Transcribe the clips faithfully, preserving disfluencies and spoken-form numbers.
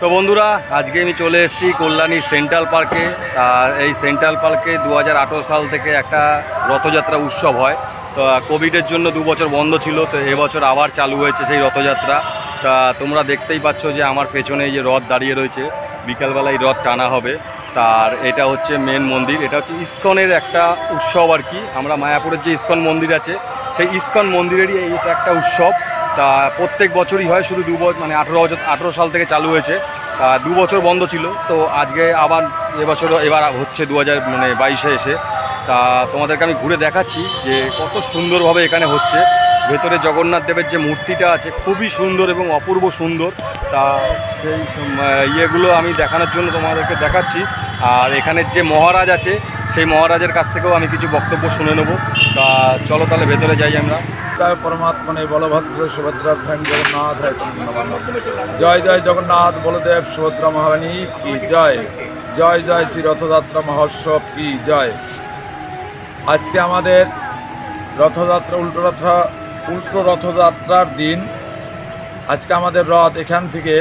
তো বন্ধুরা, আজকে আমি চলে এসেছি কল্যাণী সেন্ট্রাল পার্কে। আর এই সেন্ট্রাল পার্কে দু হাজার আঠেরো সাল থেকে একটা রথযাত্রা উৎসব হয়। তো কোভিডের জন্য দু বছর বন্ধ ছিল, তো এবছর আবার চালু হয়েছে সেই রথযাত্রা। তা তোমরা দেখতেই পাচ্ছ যে আমার পেছনে যে রথ দাঁড়িয়ে রয়েছে, বিকালবেলায় রথ টানা হবে। তার এটা হচ্ছে মেন মন্দির, এটা হচ্ছে ইস্কনের একটা উৎসব আর কি। আমরা মায়াপুরের যে ইস্কন মন্দির আছে, সেই ইস্কন মন্দিরেরই এটা একটা উৎসব। তা প্রত্যেক বছরই হয়, শুধু দু বছর মানে আঠেরো বছর আঠেরো সাল থেকে চালু হয়েছে। তা দু বছর বন্ধ ছিল, তো আজকে আবার এবছরও এবার হচ্ছে দু হাজার মানে বাইশে এসে। তা তোমাদেরকে আমি ঘুরে দেখাচ্ছি যে কত সুন্দরভাবে এখানে হচ্ছে। ভেতরে জগন্নাথ দেবের যে মূর্তিটা আছে খুবই সুন্দর এবং অপূর্ব সুন্দর। তা সেই ইয়েগুলো আমি দেখানোর জন্য তোমাদেরকে দেখাচ্ছি। আর এখানের যে মহারাজ আছে, সেই মহারাজের কাছ থেকেও আমি কিছু বক্তব্য শুনে নেব। তা চলো তাহলে ভেতরে যাই আমরা। পরমাত্মনে বলভদ্র সুভদ্রা জগন্নাথ জয় জয় জগন্নাথ বলদেব সুভদ্রা মহারানী কি জয়। জয় জয় শ্রী রথযাত্রা মহোৎসব কি জয়। আজকে আমাদের রথযাত্রা উল্টো রথ উল্টো রথযাত্রার দিন। আজকে আমাদের রথ এখান থেকে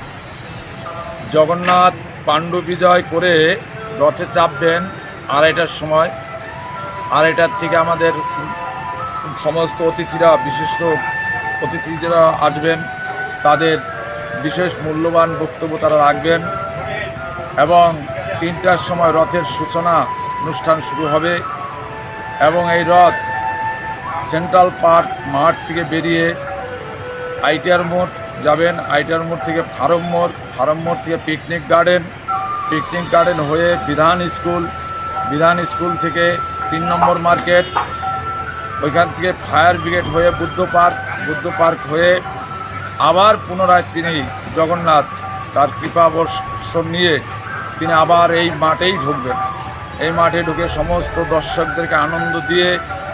জগন্নাথ পাণ্ডু বিজয় করে রথে চাপবেন আড়াইটার সময়। আড়াইটার থেকে আমাদের সমস্ত অতিথিরা, বিশিষ্ট অতিথিরা আসবেন, তাদের বিশেষ মূল্যবান বক্তব্য তারা রাখবেন এবং তিনটার সময় রথের সূচনা অনুষ্ঠান শুরু হবে। এবং এই রথ সেন্ট্রাল পার্ক মাঠ থেকে বেরিয়ে আইটিআর মোড় যাবেন, আইটিআর মোড় থেকে ফার্ম মোড়, ফার্ম মোড় থেকে পিকনিক গার্ডেন, পিকনিক গার্ডেন হয়ে বিধান স্কুল, বিধান স্কুল থেকে তিন নম্বর মার্কেট, ওইখান থেকে ফায়ার ব্রিগেড হয়ে বুদ্ধ পার্ক, বুদ্ধ পার্ক হয়ে আবার পুনরায় তিনি জগন্নাথ তার কৃপাবর্ষণ নিয়ে তিনি আবার এই মাঠেই ঢুকবেন। এই মাঠে ঢুকে সমস্ত দর্শকদেরকে আনন্দ দিয়ে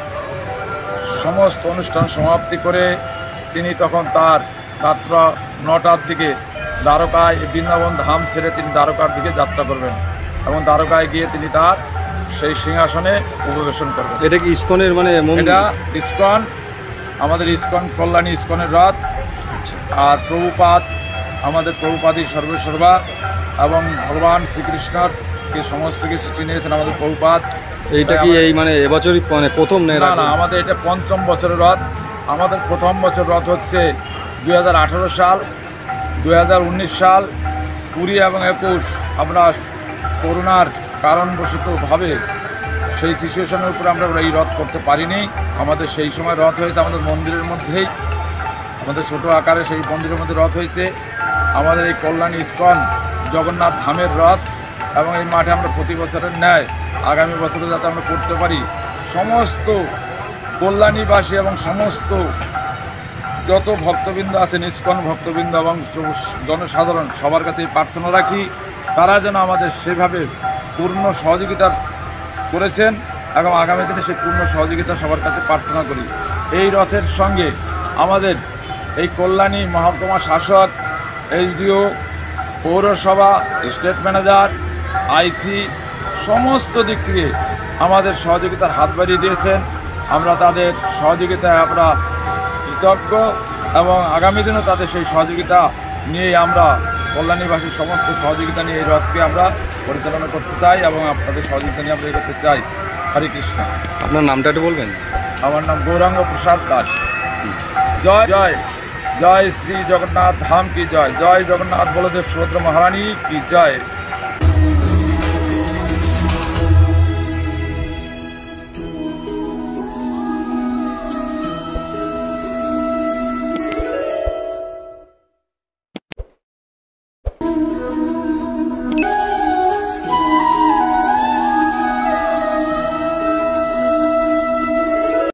সমস্ত অনুষ্ঠান সমাপ্তি করে তিনি তখন তার রাত্র নটার দিকে দ্বারকায়, বৃন্দাবন ধাম ছেড়ে তিনি দ্বারকার দিকে যাত্রা করবেন এবং দ্বারকায় গিয়ে তিনি তার সেই সিংহাসনে উপবেশন করবেন। এটা কি ইস্কনের মানে এটা ইস্কন, আমাদের ইস্কন কল্যাণী ইস্কনের রথ। আর প্রভুপাদ, আমাদের প্রভুপাদই সর্বসর্বা এবং ভগবান শ্রীকৃষ্ণর কে সমস্ত কিছু চিনিয়েছেন আমাদের প্রভুপাদ। এইটা কি এই মানে এবছরই মানে প্রথম? না না, আমাদের এটা পঞ্চম বছরের রথ। আমাদের প্রথম বছর রথ হচ্ছে দুই হাজার আঠেরো সাল, দুই হাজার উনিশ সাল, কুড়ি এবং একুশ আমরা করোনার কারণবশতভাবে সেই সিচুয়েশনের উপরে আমরা এই রথ করতে পারিনি। আমাদের সেই সময় রথ হয়েছে আমাদের মন্দিরের মধ্যেই, আমাদের ছোটো আকারে সেই মন্দিরের মধ্যে রথ হয়েছে। আমাদের এই কল্যাণী ইস্কন জগন্নাথ ধামের রথ এবং এই মাঠে আমরা প্রতি বছরের ন্যায় আগামী বছরে যাতে আমরা করতে পারি, সমস্ত কল্যাণীবাসী এবং সমস্ত যত ভক্তবৃন্দ আছেন, ইস্কন ভক্তবৃন্দ এবং জনসাধারণ সবার কাছে প্রার্থনা রাখি তারা যেন আমাদের সেভাবে পূর্ণ সহযোগিতা করেছেন এবং আগামী দিনে সেই পূর্ণ সহযোগিতা সবার কাছে প্রার্থনা করি। এই রথের সঙ্গে আমাদের এই কল্যাণী মহকুমা শাসক, এইচডিও, পৌরসভা, স্টেট ম্যানেজার, আইসি সমস্ত দিক থেকে আমাদের সহযোগিতার হাত বাড়িয়ে দিয়েছেন। আমরা তাদের সহযোগিতায় আমরা কৃতজ্ঞ এবং আগামী দিনও তাদের সেই সহযোগিতা নিয়ে আমরা কল্যাণীবাসীর সমস্ত সহযোগিতা নিয়ে এই রথকে আমরা পরিচালনা করতে চাই এবং আপনাদের সহযোগিতা নিয়ে আমরা এগোতে চাই। হরে কৃষ্ণ। আপনার নামটা একটু বলবেন? আমার নাম গৌরাঙ্গ প্রসাদ দাস। জয় জয় জয় শ্রী জগন্নাথ ধাম কি জয়। জয় জগন্নাথ বলদেব সুভদ্রা মহারানী কি জয়।